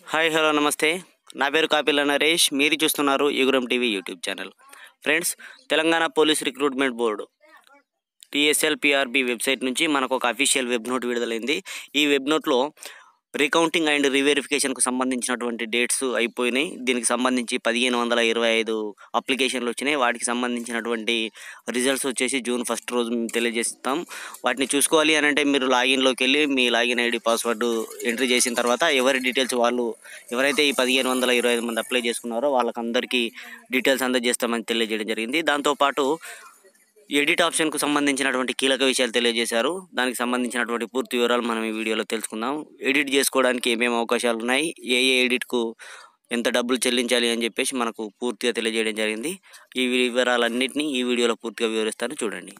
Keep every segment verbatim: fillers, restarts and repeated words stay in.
Hi hello నమస్తే. నా పేరు కాపిల్ల నరేష్. మీరు చూస్తున్నారు యుగురం TV YouTube channel. Friends, Telangana police recruitment board T S L P R B website నుంచి మనకు ఒక అఫీషియల్ వెబ్ నోట్ విడుదలైంది. ఈ వెబ్ నోట్లో రీకౌంటింగ్ అండ్ రీవెరిఫికేషన్కు సంబంధించినటువంటి డేట్స్ అయిపోయినాయి. దీనికి సంబంధించి పదిహేను వందల ఇరవై ఐదు అప్లికేషన్లు వచ్చినాయి. వాటికి సంబంధించినటువంటి రిజల్ట్స్ వచ్చేసి జూన్ ఫస్ట్ రోజు మేము తెలియజేస్తాం. వాటిని చూసుకోవాలి అని అంటే మీరు లాగిన్లోకి వెళ్ళి మీ లాగిన్ ఐడి పాస్వర్డ్ ఎంట్రీ చేసిన తర్వాత ఎవరి డీటెయిల్స్ వాళ్ళు ఎవరైతే ఈ పదిహేను వందల ఇరవై ఐదు మంది అప్లై చేసుకున్నారో వాళ్ళకందరికీ డీటెయిల్స్ అందజేస్తామని తెలియజేయడం జరిగింది. దాంతోపాటు ఎడిట్ ఆప్షన్కు సంబంధించినటువంటి కీలక విషయాలు తెలియజేశారు. దానికి సంబంధించినటువంటి పూర్తి వివరాలు మనం ఈ వీడియోలో తెలుసుకుందాం. ఎడిట్ చేసుకోవడానికి ఏమేమి అవకాశాలు ఉన్నాయి, ఏ ఏ ఎడిట్కు ఎంత డబ్బులు చెల్లించాలి అని చెప్పేసి మనకు పూర్తిగా తెలియజేయడం జరిగింది. ఈ వివరాలన్నింటినీ ఈ వీడియోలో పూర్తిగా వివరిస్తాను, చూడండి.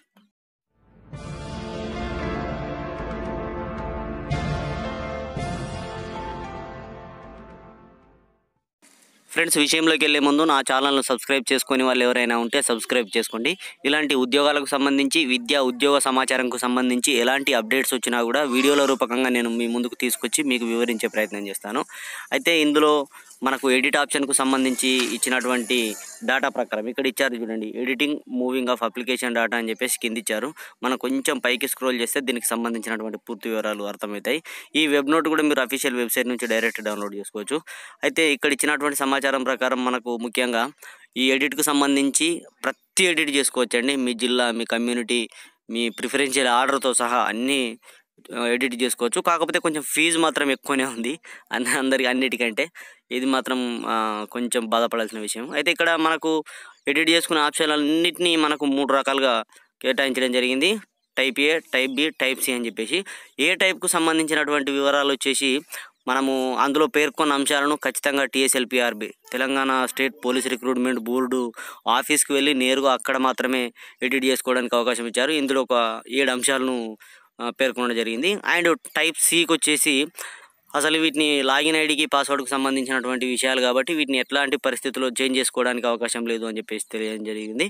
ఫ్రెండ్స్, విషయంలోకి వెళ్ళే ముందు నా ఛానల్ను సబ్స్క్రైబ్ చేసుకొని వాళ్ళు ఎవరైనా ఉంటే సబ్స్క్రైబ్ చేసుకోండి. ఇలాంటి ఉద్యోగాలకు సంబంధించి, విద్యా ఉద్యోగ సమాచారంకు సంబంధించి ఎలాంటి అప్డేట్స్ వచ్చినా కూడా వీడియోల రూపకంగా నేను మీ ముందుకు తీసుకొచ్చి మీకు వివరించే ప్రయత్నం చేస్తాను. అయితే ఇందులో మనకు ఎడిట్ ఆప్షన్కు సంబంధించి ఇచ్చినటువంటి డేటా ప్రకారం ఇక్కడ ఇచ్చారు చూడండి. Editing moving of application data అని చెప్పేసి కింద ఇచ్చారు. మనం కొంచెం పైకి స్క్రోల్ చేస్తే దీనికి సంబంధించినటువంటి పూర్తి వివరాలు అర్థమవుతాయి. ఈ వెబ్ నోట్ కూడా మీరు అఫీషియల్ వెబ్సైట్ నుంచి డైరెక్ట్ డౌన్లోడ్ చేసుకోవచ్చు. అయితే ఇక్కడ ఇచ్చినటువంటి సమాచారం ప్రకారం మనకు ముఖ్యంగా ఈ ఎడిట్కు సంబంధించి ప్రతి ఎడిట్ చేసుకోవచ్చండి. మీ జిల్లా, మీ కమ్యూనిటీ, మీ ప్రిఫరెన్షియల్ ఆర్డర్తో సహా అన్నీ ఎడిట్ చేసుకోవచ్చు. కాకపోతే కొంచెం ఫీజు మాత్రం ఎక్కువనే ఉంది అన్ని అందరికి అన్నిటికంటే. ఇది మాత్రం కొంచెం బాధపడాల్సిన విషయం. అయితే ఇక్కడ మనకు ఎడిట్ చేసుకునే ఆప్షన్ అన్నింటినీ మనకు మూడు రకాలుగా కేటాయించడం జరిగింది. Type A, type B, type C అని చెప్పేసి. ఏ టైప్కు సంబంధించినటువంటి వివరాలు వచ్చేసి మనము అందులో పేర్కొన్న అంశాలను ఖచ్చితంగా T S L P R B Telangana state police recruitment board ఆఫీస్కి వెళ్ళి నేరుగా అక్కడ మాత్రమే ఎడిట్ చేసుకోవడానికి అవకాశం ఇచ్చారు. ఇందులో ఒక ఏడు అంశాలను పేర్కొనడం జరిగింది. అండ్ టైప్ సికి వచ్చేసి అసలు వీటిని లాగిన్ ఐడికి పాస్వర్డ్కి సంబంధించినటువంటి విషయాలు కాబట్టి వీటిని ఎట్లాంటి పరిస్థితుల్లో చేంజ్ చేసుకోవడానికి అవకాశం లేదు అని చెప్పేసి తెలియడం జరిగింది.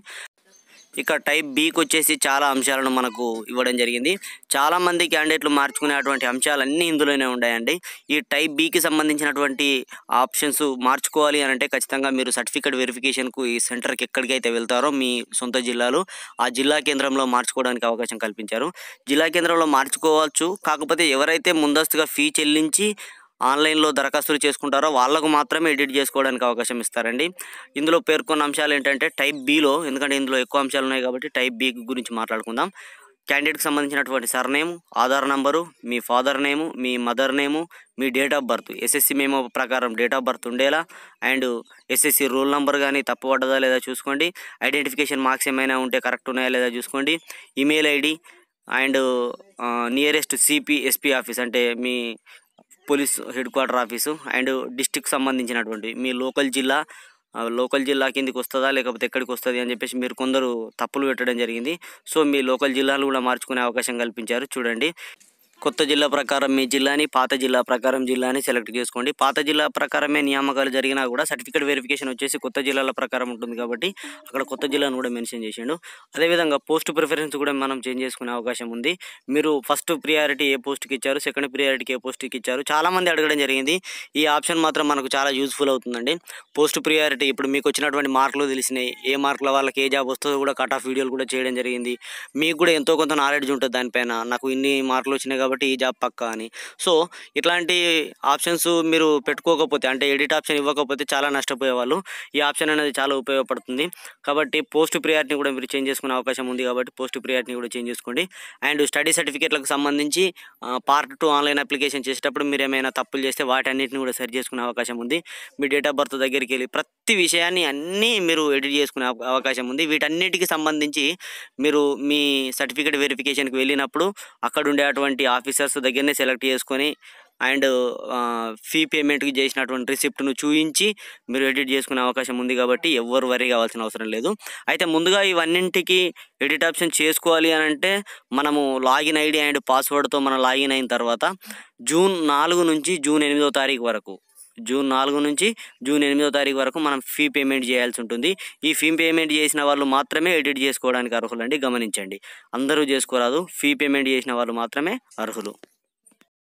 ఇక టైప్ బికి వచ్చేసి చాలా అంశాలను మనకు ఇవ్వడం జరిగింది. చాలామంది క్యాండిడేట్లు మార్చుకునేటువంటి అంశాలన్నీ ఇందులోనే ఉన్నాయండి. ఈ టైప్ బికి సంబంధించినటువంటి ఆప్షన్స్ మార్చుకోవాలి అని అంటే ఖచ్చితంగా మీరు సర్టిఫికేట్ వెరిఫికేషన్కు ఈ సెంటర్కి ఎక్కడికైతే వెళ్తారో మీ సొంత జిల్లాలో ఆ జిల్లా కేంద్రంలో మార్చుకోవడానికి అవకాశం కల్పించారు. జిల్లా కేంద్రంలో మార్చుకోవచ్చు. కాకపోతే ఎవరైతే ముందస్తుగా ఫీ చెల్లించి ఆన్లైన్లో దరఖాస్తులు చేసుకుంటారో వాళ్ళకు మాత్రమే ఎడిట్ చేసుకోవడానికి అవకాశం ఇస్తారండి. ఇందులో పేర్కొన్న అంశాలు ఏంటంటే టైప్ బిలో, ఎందుకంటే ఇందులో ఎక్కువ అంశాలు ఉన్నాయి కాబట్టి టైప్ బి గురించి మాట్లాడుకుందాం. క్యాండిడేట్కి సంబంధించినటువంటి సర్నేము, ఆధార్ నంబరు, మీ ఫాదర్ నేము, మీ మదర్ నేము, మీ date of birth, SSC memo ప్రకారం డేట్ ఆఫ్ బర్త్ ఉండేలా, అండ్ ఎస్ఎస్సి రోల్ నెంబర్ కానీ తప్పుపడ్డదా లేదా చూసుకోండి. ఐడెంటిఫికేషన్ మార్క్స్ ఏమైనా ఉంటే కరెక్ట్ ఉన్నాయా లేదా చూసుకోండి. Email ID and nearest CP SP office అంటే మీ police head quarter office, and district సంబంధించినటువంటి మీ లోకల్ జిల్లా, లోకల్ జిల్లా కిందికి వస్తుందా లేకపోతే ఎక్కడికి వస్తుంది అని చెప్పేసి మీరు కొందరు తప్పులు పెట్టడం జరిగింది. సో మీ లోకల్ జిల్లాలు కూడా మార్చుకునే అవకాశం కల్పించారు. చూడండి, కొత్త జిల్లా ప్రకారం మీ జిల్లాని, పాత జిల్లా ప్రకారం జిల్లాని సెలెక్ట్ చేసుకోండి. పాత జిల్లా ప్రకారమే నియామకాలు జరిగినా కూడా సర్టిఫికేట్ వెరిఫికేషన్ వచ్చేసి కొత్త జిల్లాల ప్రకారం ఉంటుంది కాబట్టి అక్కడ కొత్త జిల్లాను కూడా మెన్షన్ చేసిండు. అదేవిధంగా పోస్ట్ ప్రిఫరెన్స్ కూడా మనం చేంజ్ చేసుకునే అవకాశం ఉంది. మీరు ఫస్ట్ ప్రియారిటీ ఏ పోస్ట్కి ఇచ్చారు, సెకండ్ ప్రియారిటీకి ఏ పోస్ట్కి ఇచ్చారు, చాలామంది అడగడం జరిగింది. ఈ ఆప్షన్ మాత్రం మనకు చాలా యూజ్ఫుల్ అవుతుందండి. పోస్ట్ ప్రియారిటీ ఇప్పుడు మీకు వచ్చినటువంటి మార్కులు తెలిసినాయి, ఏ మార్కుల వాళ్ళకి ఏ జాబ్ వస్తుందో కూడా కట్ ఆఫ్ వీడియోలు కూడా చేయడం జరిగింది. మీకు కూడా ఎంతో కొంత నాలెడ్జ్ ఉంటుంది దానిపైన, నాకు ఇన్ని మార్కులు వచ్చినాయి కాబట్టి ఈ జాబ్ పక్కా అని. సో ఇట్లాంటి ఆప్షన్స్ మీరు పెట్టుకోకపోతే, అంటే ఎడిట్ ఆప్షన్ ఇవ్వకపోతే చాలా నష్టపోయేవాళ్ళు. ఈ ఆప్షన్ అనేది చాలా ఉపయోగపడుతుంది కాబట్టి పోస్ట్ ప్రియారిటీని కూడా మీరు చేంజ్ చేసుకునే అవకాశం ఉంది కాబట్టి పోస్ట్ ప్రియారిటీని కూడా చేంజ్ చేసుకోండి. అండ్ స్టడీ సర్టిఫికేట్లకు సంబంధించి పార్ట్ టూ ఆన్లైన్ అప్లికేషన్ చేసేటప్పుడు మీరు ఏమైనా తప్పులు చేస్తే వాటన్నిటిని కూడా సరి చేసుకునే అవకాశం ఉంది. మీ డేట్ ఆఫ్ బర్త్ దగ్గరికి వెళ్ళి ప్రతి విషయాన్ని అన్నీ మీరు ఎడిట్ చేసుకునే అవకాశం ఉంది. వీటన్నిటికి సంబంధించి మీరు మీ సర్టిఫికేట్ వెరిఫికేషన్కి వెళ్ళినప్పుడు అక్కడ ఉండేటువంటి ఆఫీసర్స్ దగ్గరనే సెలెక్ట్ చేసుకొని అండ్ ఫీ పేమెంట్కి చేసినటువంటి రిసిప్ట్ను చూపించి మీరు ఎడిట్ చేసుకునే అవకాశం ఉంది కాబట్టి ఎవరు వరీ కావాల్సిన అవసరం లేదు. అయితే ముందుగా ఇవన్నింటికి ఎడిట్ ఆప్షన్ చేసుకోవాలి అని అంటే మనము లాగిన్ ఐడి అండ్ పాస్వర్డ్తో మనం లాగిన్ అయిన తర్వాత జూన్ నాలుగు నుంచి జూన్ ఎనిమిదో తారీఖు వరకు జూన్ నాలుగు నుంచి జూన్ ఎనిమిదో తారీఖు వరకు మనం ఫీ పేమెంట్ చేయాల్సి ఉంటుంది. ఈ ఫీ పేమెంట్ చేసిన వాళ్ళు మాత్రమే ఎడిట్ చేసుకోవడానికి అర్హులండి, గమనించండి. అందరూ చేసుకోరాదు, ఫీ పేమెంట్ చేసిన వాళ్ళు మాత్రమే అర్హులు.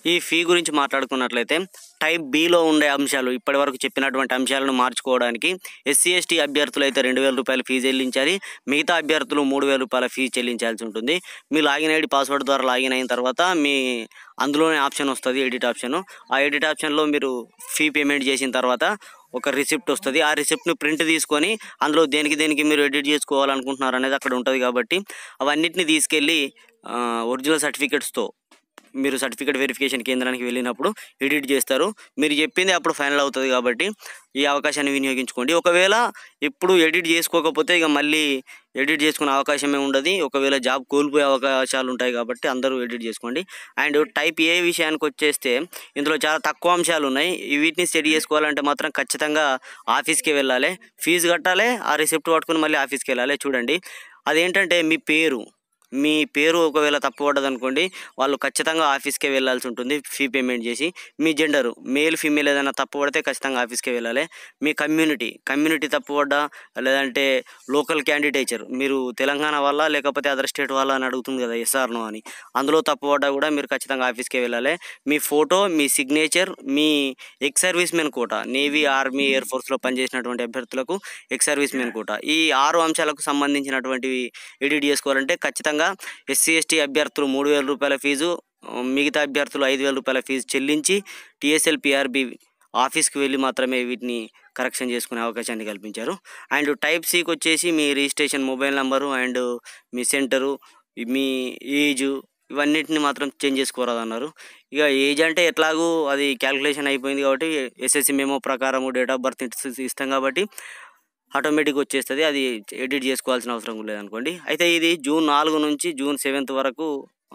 ఈ ఫీ గురించి మాట్లాడుకున్నట్లయితే టైప్ బిలో ఉండే అంశాలు ఇప్పటి వరకు చెప్పినటువంటి అంశాలను మార్చుకోవడానికి ఎస్సీ ఎస్టీ అభ్యర్థులు అయితే రెండు వేల రూపాయల ఫీజు చెల్లించాలి. మిగతా అభ్యర్థులు మూడు వేల రూపాయల ఫీజు చెల్లించాల్సి ఉంటుంది. మీ లాగిన్ ఐడి పాస్వర్డ్ ద్వారా లాగిన్ అయిన తర్వాత మీ అందులోనే ఆప్షన్ వస్తుంది, ఎడిట్ ఆప్షన్. ఆ ఎడిట్ ఆప్షన్లో మీరు ఫీ పేమెంట్ చేసిన తర్వాత ఒక రిసిప్ట్ వస్తుంది. ఆ రిసిప్ట్ని ప్రింట్ తీసుకొని అందులో దేనికి దేనికి మీరు ఎడిట్ చేసుకోవాలనుకుంటున్నారు అనేది అక్కడ ఉంటుంది. కాబట్టి అవన్నిటిని తీసుకెళ్ళి ఒరిజినల్ సర్టిఫికెట్స్తో మీరు సర్టిఫికేట్ వెరిఫికేషన్ కేంద్రానికి వెళ్ళినప్పుడు ఎడిట్ చేస్తారు. మీరు చెప్పింది అప్పుడు ఫైనల్ అవుతుంది. కాబట్టి ఈ అవకాశాన్ని వినియోగించుకోండి. ఒకవేళ ఇప్పుడు ఎడిట్ చేసుకోకపోతే ఇక మళ్ళీ ఎడిట్ చేసుకునే అవకాశమే ఉండదు. ఒకవేళ జాబ్ కోల్పోయే అవకాశాలు ఉంటాయి. కాబట్టి అందరూ ఎడిట్ చేసుకోండి. అండ్ టైప్ ఏ విషయానికి వచ్చేస్తే ఇందులో చాలా తక్కువ అంశాలు ఉన్నాయి. వీటిని సెట్ చేసుకోవాలంటే మాత్రం ఖచ్చితంగా ఆఫీస్కి వెళ్ళాలి, ఫీజు కట్టాలి, ఆ రిసిప్ట్ పట్టుకుని మళ్ళీ ఆఫీస్కి వెళ్ళాలి. చూడండి, అదేంటంటే మీ పేరు మీ పేరు ఒకవేళ తప్పు పడ్డది అనుకోండి, వాళ్ళు ఖచ్చితంగా ఆఫీస్కే వెళ్ళాల్సి ఉంటుంది ఫీ పేమెంట్ చేసి. మీ జెండరు మేల్ ఫీమేల్ ఏదైనా తప్పు పడితే ఖచ్చితంగా ఆఫీస్కే వెళ్ళాలి. మీ కమ్యూనిటీ కమ్యూనిటీ తప్పు పడ్డా, లేదంటే లోకల్ క్యాండిడేచర్ మీరు తెలంగాణ వాళ్ళ లేకపోతే అదర్ స్టేట్ వాళ్ళ అని అడుగుతుంది కదా ఎస్ఆర్నో అని, అందులో తప్పు పడ్డా కూడా మీరు ఖచ్చితంగా ఆఫీస్కే వెళ్ళాలి. మీ ఫోటో, మీ సిగ్నేచర్, మీ ex service men quota, navy, army, air ఫోర్స్లో పనిచేసినటువంటి అభ్యర్థులకు ఎక్స్ సర్వీస్ మెన్ కోటా, ఈ ఆరు అంశాలకు సంబంధించినటువంటివి ఎడిట్ చేసుకోవాలంటే ఖచ్చితంగా ఎస్సీ ఎస్టీ అభ్యర్థులు మూడు వేల రూపాయల ఫీజు, మిగతా అభ్యర్థులు ఐదు వేల రూపాయల ఫీజు చెల్లించి టీఎస్ఎల్పిఆర్బి ఆఫీస్కి వెళ్ళి మాత్రమే వీటిని కరెక్షన్ చేసుకునే అవకాశాన్ని కల్పించారు. అండ్ టైప్ సికి వచ్చేసి మీ రిజిస్ట్రేషన్ మొబైల్ నెంబరు అండ్ మీ సెంటరు, మీ ఏజు, ఇవన్నిటిని మాత్రం చేంజ్ చేసుకోరాదన్నారు. ఇక ఏజ్ అంటే ఎట్లాగూ అది క్యాలిక్యులేషన్ అయిపోయింది కాబట్టి ఎస్ఎస్సి మెమో ప్రకారము డేట్ ఆఫ్ బర్త్ ఇస్తాం కాబట్టి ఆటోమేటిక్గా వచ్చేస్తుంది. అది ఎడిట్ చేసుకోవాల్సిన అవసరం లేదనుకోండి. అయితే ఇది జూన్ నాలుగు నుంచి జూన్ సెవెంత్ వరకు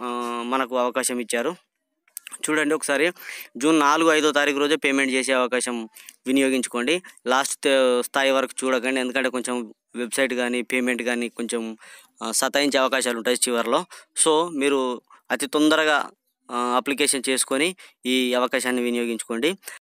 మనకు అవకాశం ఇచ్చారు. చూడండి ఒకసారి, జూన్ నాలుగు ఐదో తారీఖు రోజే పేమెంట్ చేసే అవకాశం వినియోగించుకోండి. లాస్ట్ స్థాయి వరకు చూడకండి, ఎందుకంటే కొంచెం వెబ్సైట్ కానీ పేమెంట్ కానీ కొంచెం సతాయించే అవకాశాలు ఉంటాయి చివరిలో. సో మీరు అతి తొందరగా అప్లికేషన్ చేసుకొని ఈ అవకాశాన్ని వినియోగించుకోండి.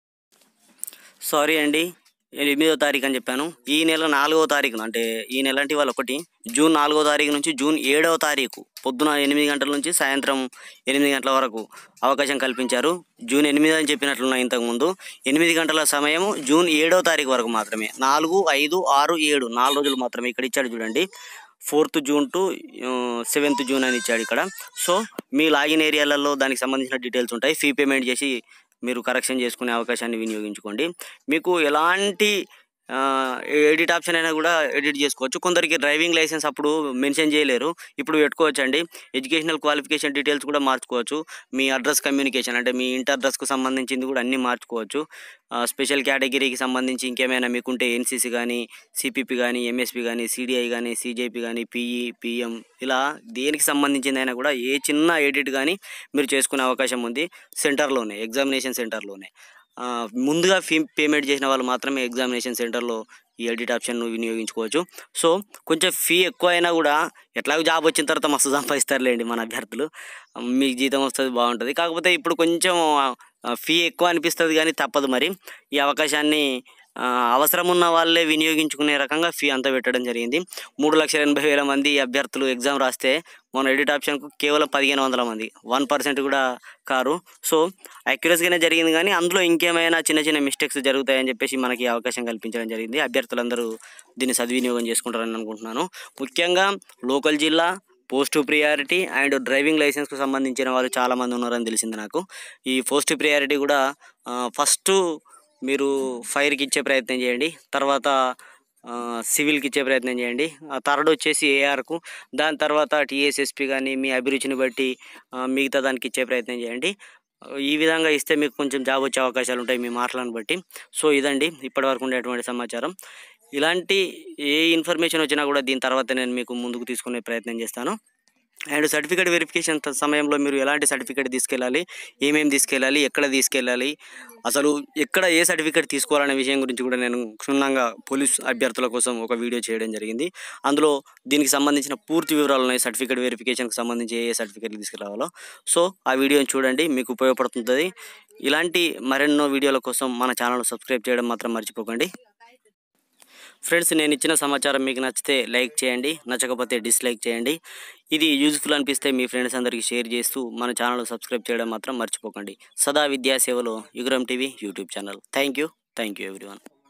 సారీ అండి, ఎనిమిదో తారీఖు అని చెప్పాను. ఈ నెల నాలుగో తారీఖున, అంటే ఈ నెల అంటే ఇవాళ ఒకటి, జూన్ నాలుగో తారీఖు నుంచి జూన్ ఏడవ తారీఖు పొద్దున ఎనిమిది గంటల నుంచి సాయంత్రం ఎనిమిది గంటల వరకు అవకాశం కల్పించారు. జూన్ ఎనిమిది అని చెప్పినట్లున్నా ఇంతకుముందు, ఎనిమిది గంటల సమయం జూన్ ఏడవ తారీఖు వరకు మాత్రమే. నాలుగు ఐదు ఆరు ఏడు నాలుగు రోజులు మాత్రమే. ఇక్కడ ఇచ్చాడు చూడండి, fourth June to seventh June అని ఇచ్చాడు ఇక్కడ. సో మీ లాగిన్ ఏరియాలలో దానికి సంబంధించిన డీటెయిల్స్ ఉంటాయి. ఫీ పేమెంట్ చేసి మీరు కరెక్షన్ చేసుకునే అవకాశాన్ని వినియోగించుకోండి. మీకు ఎలాంటి ఎడిట్ ఆప్షన్ అయినా కూడా ఎడిట్ చేసుకోవచ్చు. కొందరికి డ్రైవింగ్ లైసెన్స్ అప్పుడు మెన్షన్ చేయలేరు, ఇప్పుడు పెట్టుకోవచ్చు అండి. ఎడ్యుకేషనల్ క్వాలిఫికేషన్ డీటెయిల్స్ కూడా మార్చుకోవచ్చు. మీ అడ్రస్ కమ్యూనికేషన్ అంటే మీ ఇంటర్ అడ్రస్కు సంబంధించింది కూడా అన్నీ మార్చుకోవచ్చు. స్పెషల్ కేటగిరీకి సంబంధించి ఇంకేమైనా మీకుంటే ఎన్సీసీ కానీ, సిపిపి కానీ, ఎంఎస్పి కానీ, సిడిఐ కానీ, సిజేపి కానీ, పిఈ, పిఎం, ఇలా దేనికి సంబంధించిందైనా కూడా ఏ చిన్న ఎడిట్ కానీ మీరు చేసుకునే అవకాశం ఉంది సెంటర్లోనే, ఎగ్జామినేషన్ సెంటర్లోనే. ముందుగా ఫీ పేమెంట్ చేసిన వాళ్ళు మాత్రమే ఎగ్జామినేషన్ సెంటర్లో ఈ ఎడిట్ ఆప్షన్ను వినియోగించుకోవచ్చు. సో కొంచెం ఫీ ఎక్కువ అయినా కూడా ఎట్లాగో జాబ్ వచ్చిన తర్వాత మస్తు సంపాదిస్తారులేండి మన అభ్యర్థులు, మీకు జీతం వస్తుంది, బాగుంటుంది. కాకపోతే ఇప్పుడు కొంచెం ఫీ ఎక్కువ అనిపిస్తుంది కానీ తప్పదు. మరి ఈ అవకాశాన్ని అవసరం ఉన్న వాళ్ళే వినియోగించుకునే రకంగా ఫీ అంతా పెట్టడం జరిగింది. మూడు లక్షల ఎనభై వేల మంది అభ్యర్థులు ఎగ్జామ్ రాస్తే మన ఎడిట్ ఆప్షన్కు కేవలం పదిహేను వందల మంది, వన్ పర్సెంట్ కూడా కారు. సో యాక్యురసీగానే జరిగింది, కానీ అందులో ఇంకేమైనా చిన్న చిన్న మిస్టేక్స్ జరుగుతాయని చెప్పేసి మనకి అవకాశం కల్పించడం జరిగింది. అభ్యర్థులందరూ దీన్ని సద్వినియోగం చేసుకుంటారని అనుకుంటున్నాను. ముఖ్యంగా లోకల్ జిల్లా, పోస్ట్ ప్రియారిటీ అండ్ డ్రైవింగ్ లైసెన్స్కు సంబంధించిన వాళ్ళు చాలామంది ఉన్నారని తెలిసింది నాకు. ఈ పోస్ట్ ప్రియారిటీ కూడా ఫస్ట్ మీరు ఫైర్కి ఇచ్చే ప్రయత్నం చేయండి, తర్వాత సివిల్కి ఇచ్చే ప్రయత్నం చేయండి, థర్డ్ వచ్చేసి ఏఆర్కు, దాని తర్వాత టీఎస్ఎస్పి కానీ మీ అభిరుచిని బట్టి మిగతా దానికి ఇచ్చే ప్రయత్నం చేయండి. ఈ విధంగా ఇస్తే మీకు కొంచెం జాబ్ వచ్చే అవకాశాలు ఉంటాయి మీ మార్కులను బట్టి. సో ఇదండి ఇప్పటివరకు ఉండేటువంటి సమాచారం. ఇలాంటి ఏ ఇన్ఫర్మేషన్ వచ్చినా కూడా దీని తర్వాత నేను మీకు ముందుకు తీసుకునే ప్రయత్నం చేస్తాను. అండ్ సర్టిఫికేట్ వెరిఫికేషన్ సమయంలో మీరు ఎలాంటి సర్టిఫికేట్ తీసుకెళ్ళాలి, ఏమేమి తీసుకెళ్ళాలి, ఎక్కడ తీసుకెళ్ళాలి, అసలు ఎక్కడ ఏ సర్టిఫికేట్ తీసుకోవాలనే విషయం గురించి కూడా నేను క్షుణ్ణంగా పోలీస్ అభ్యర్థుల కోసం ఒక వీడియో చేయడం జరిగింది. అందులో దీనికి సంబంధించిన పూర్తి వివరాలు ఉన్నాయి, సర్టిఫికేట్ వెరిఫికేషన్కి సంబంధించి ఏ ఏ సర్టిఫికేట్లు తీసుకురావాలో. సో ఆ వీడియోని చూడండి, మీకు ఉపయోగపడుతుంది. ఇలాంటి మరెన్నో వీడియోల కోసం మన ఛానల్ సబ్స్క్రైబ్ చేయడం మాత్రం మర్చిపోకండి. ఫ్రెండ్స్, నేను ఇచ్చిన సమాచారం మీకు నచ్చితే లైక్ చేయండి, నచ్చకపోతే డిస్లైక్ చేయండి. ఇది యూజ్ఫుల్ అనిపిస్తే మీ ఫ్రెండ్స్ అందరికీ షేర్ చేస్తూ మన ఛానల్ సబ్స్క్రైబ్ చేయడం మాత్రం మర్చిపోకండి. సదా విద్యాసేవలో యుగరం TV YouTube channel. Thank you thank you everyone.